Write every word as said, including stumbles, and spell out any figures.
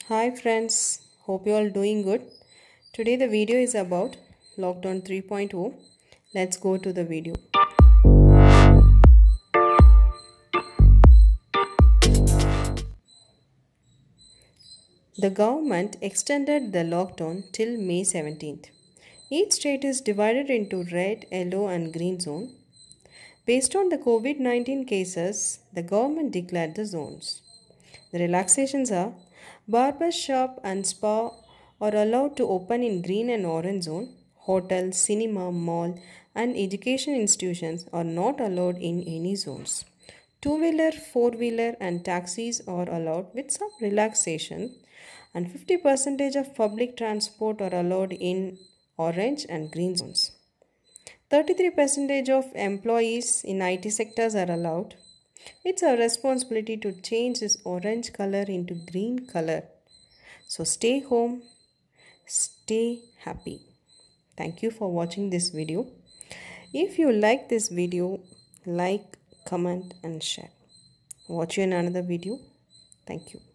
Hi friends, hope you all doing good. Today the video is about Lockdown three point oh. Let's go to the video. The government extended the lockdown till May seventeenth. Each state is divided into red, yellow and green zone. Based on the COVID nineteen cases, the government declared the zones. The relaxations are barber shop and spa are allowed to open in green and orange zone. Hotels, cinema, mall and education institutions are not allowed in any zones. Two-wheeler, four-wheeler and taxis are allowed with some relaxation, and fifty percent of public transport are allowed in orange and green zones. thirty-three percent of employees in I T sectors are allowed. It's our responsibility to change this orange color into green color. So stay home, stay happy. Thank you for watching this video. If you like this video, like, comment and share. Watch you in another video. Thank you.